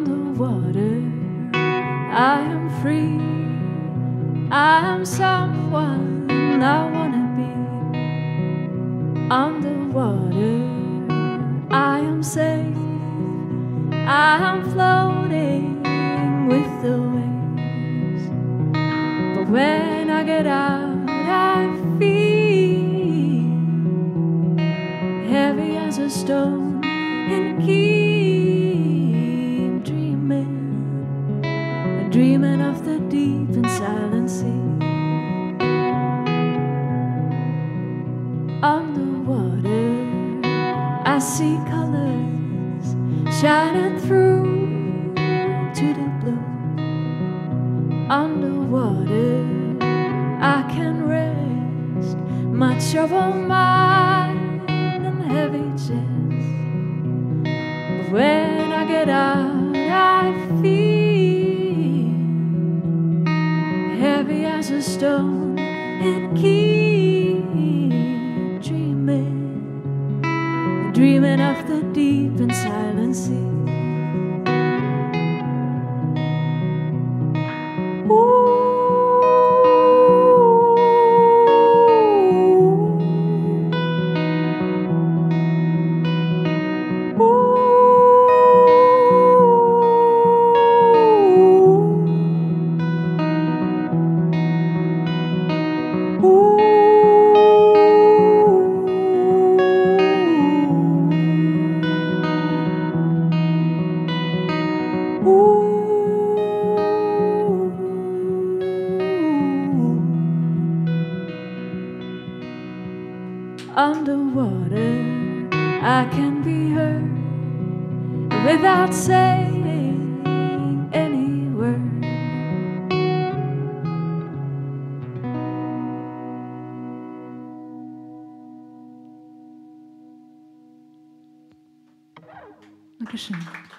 Underwater, I am free. I am someone I wanna be. Underwater, I am safe. I am floating with the waves. But when I get out, I feel heavy as a stone and keep dreaming of the deep and silent sea. Underwater, I see colors shining through to the blue. Underwater, I can rest my troubled mind and heavy chest. But when I get out, I feel heavy as a stone and keep dreaming of the deep and silent sea. Underwater, I can be heard without saying any word. Dankeschön.